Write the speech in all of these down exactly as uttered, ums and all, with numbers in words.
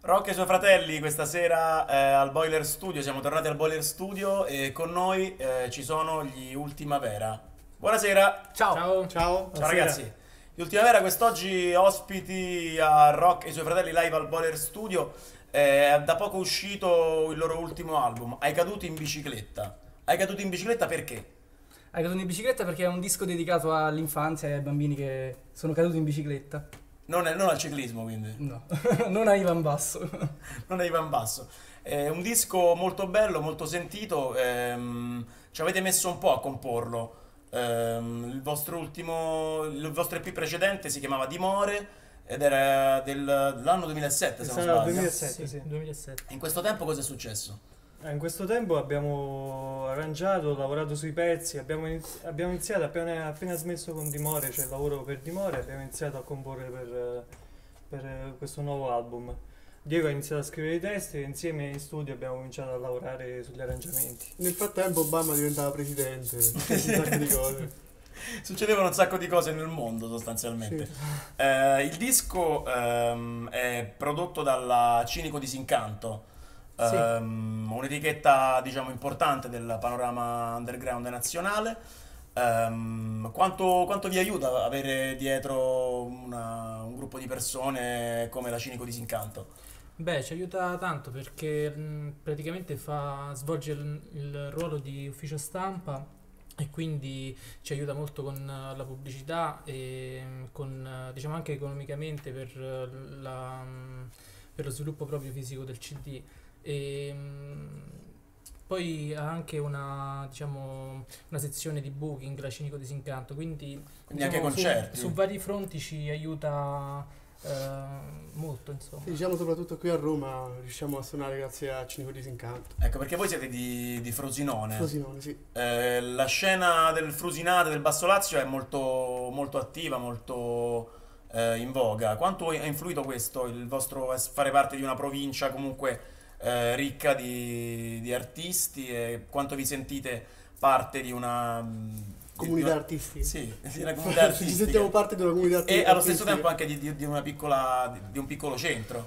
Rock e i suoi fratelli questa sera eh, al Boiler Studio, siamo tornati al Boiler Studio e con noi eh, ci sono gli Ultima Vera. Buonasera! Ciao! Ciao! Ciao Buonasera. ragazzi! Gli Ultima Vera quest'oggi ospiti a Rock e i suoi fratelli live al Boiler Studio. È da poco uscito il loro ultimo album, Hai caduto in bicicletta. Hai caduto in bicicletta perché? Hai caduto in bicicletta perché è un disco dedicato all'infanzia e ai bambini che sono caduti in bicicletta. Non, è- non al ciclismo quindi, No, non a Ivan Basso. non è Ivan Basso. È un disco molto bello, molto sentito, ehm, ci avete messo un po' a comporlo. Ehm, il vostro ultimo, il vostro E P precedente si chiamava Dimore ed era del- dell'anno duemilasette se non Sarà il sbaglio. duemilasette, sì. duemilasette. In questo tempo cosa è successo? Eh, In questo tempo abbiamo arrangiato, lavorato sui pezzi, abbiamo, inizi- abbiamo iniziato appena, appena smesso con Dimore, cioè il lavoro per Dimore, abbiamo iniziato a comporre per, eh, per, eh, questo nuovo album. Diego ha iniziato a scrivere i testi e insieme in studio abbiamo cominciato a lavorare sugli arrangiamenti. Nel frattempo Obama diventava presidente, un sacco di cose. Succedevano un sacco di cose nel mondo sostanzialmente. Sì. Eh, il disco ehm, è prodotto dalla Cinico Disincanto, Sì. ehm, un'etichetta diciamo importante del panorama underground nazionale. Ehm, quanto, quanto vi aiuta avere dietro una- un gruppo di persone come la Cinico Disincanto? Beh, ci aiuta tanto perché mh, praticamente fa, svolge il, il ruolo di ufficio stampa e quindi ci aiuta molto con eh, la pubblicità e mh, con, eh, diciamo anche economicamente per, eh, la, mh, per lo sviluppo proprio fisico del C D. E, mh, poi ha anche una, diciamo, una sezione di booking, la Cinico Disincanto, quindi, Quindi anche diciamo, su- concerti. su vari fronti ci aiuta eh, molto, insomma. Sì, diciamo soprattutto qui a Roma riusciamo a suonare grazie a Cinico Disincanto. Ecco, perché voi siete di, di Frosinone. Frosinone, sì. Eh, la scena del Frusinate, del Basso Lazio è molto, molto attiva, molto eh, in voga. Quanto ha influito questo, il vostro es- fare parte di una provincia comunque eh, ricca di, di artisti e quanto vi sentite parte di una di- Comunità di una- artistica. Sì, di una comunità Ci artistica. sentiamo parte di una comunità arti- E allo stesso artistica. tempo anche di, di- di una piccola, di, di un piccolo centro.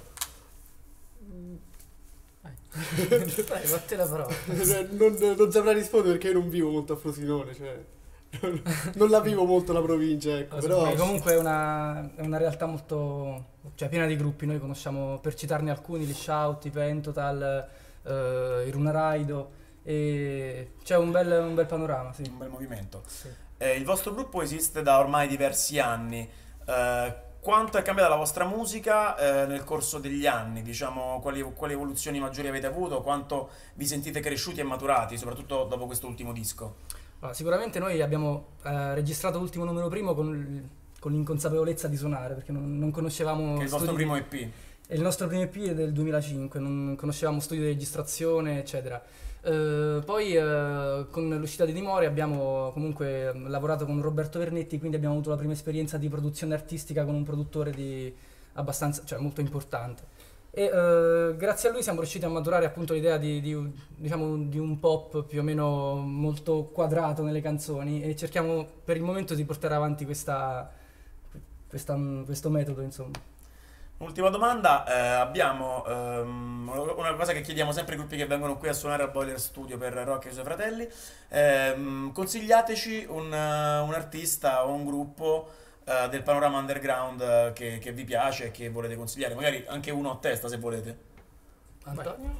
Vai, fatti la parola. Cioè, non, non saprei rispondere perché io non vivo molto a Frosinone, cioè non, non la vivo molto la provincia, ecco, Ah, però Beh, comunque è una, è una realtà molto, cioè piena di gruppi. Noi conosciamo, per citarne alcuni, gli Shout, i Pentotal, eh, i Runaraido, e c'è un bel, un bel panorama, sì. Un bel movimento. Sì. Eh, il vostro gruppo esiste da ormai diversi anni. Eh, quanto è cambiata la vostra musica eh, nel corso degli anni? Diciamo, quali, quali evoluzioni maggiori avete avuto? Quanto vi sentite cresciuti e maturati, soprattutto dopo questo ultimo disco? Allora, sicuramente noi abbiamo eh, registrato l'ultimo numero primo con, il- con l'inconsapevolezza di suonare, perché non, non conoscevamo Che è il vostro studi primo di- E P. e il nostro primo E P è del duemilacinque, non conoscevamo studi di registrazione, eccetera. Eh, poi eh, con l'uscita di Dimore abbiamo comunque eh, lavorato con Roberto Vernetti, quindi abbiamo avuto la prima esperienza di produzione artistica con un produttore di abbastanza, cioè molto importante. E eh, grazie a lui siamo riusciti a maturare appunto l'idea di, di un- diciamo, di un pop più o meno molto quadrato nelle canzoni, e cerchiamo per il momento di portare avanti questa, questa- questo metodo, insomma. Ultima domanda, eh, abbiamo ehm, una cosa che chiediamo sempre ai gruppi che vengono qui a suonare al Boiler Studio per Rock e i suoi fratelli. Ehm, consigliateci un, eh, un artista o un gruppo eh, del panorama underground eh, che, che vi piace e che volete consigliare, magari anche uno a testa se volete. Antonio?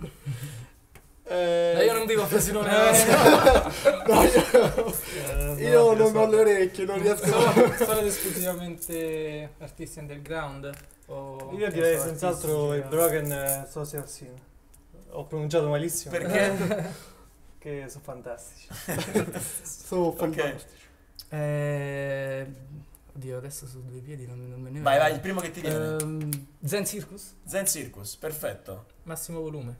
eh, Eh, io non vivo a Frosinone. no, io, Eh, io no, non so. ho le orecchie, non riesco Solo, solo ed esclusivamente artisti underground? O Io che direi so, senz'altro artisti il Broken eh, Social Scene. Ho pronunciato malissimo. Perché? Che sono fantastici. sono fantastici. Eh, oddio, adesso su due piedi non, non me ne Vai, vengono. vai, il primo che ti viene. Ehm, Zen Circus? Zen Circus, perfetto. Massimo volume.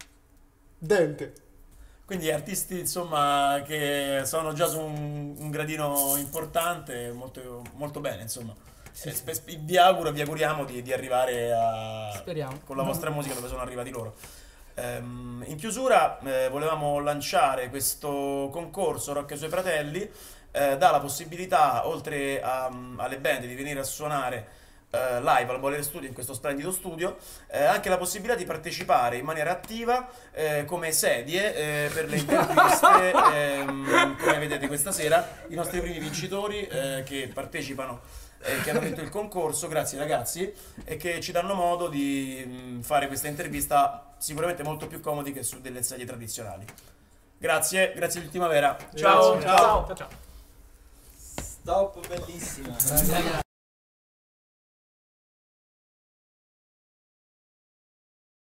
Dente. Quindi artisti insomma che sono già su un, un gradino importante, molto, molto bene insomma. Sì, E sì. spe- spe- vi auguro e vi auguriamo di, di arrivare a, Speriamo. con la vostra musica dove sono arrivati loro. Ehm, in chiusura eh, volevamo lanciare questo concorso Rock e i suoi fratelli, eh, dà la possibilità oltre a- alle band di venire a suonare eh, live al Boiler Studio, in questo splendido studio, eh, anche la possibilità di partecipare in maniera attiva eh, come sedie eh, per le interviste, ehm, come vedete questa sera, i nostri primi vincitori eh, che partecipano e che hanno vinto il concorso, grazie ragazzi, e che ci danno modo di mh, fare questa intervista sicuramente molto più comodi che su delle sedie tradizionali. Grazie, grazie di Ultimavera. Ciao. Grazie. Ciao. Ciao. Ciao. Stop, bellissima.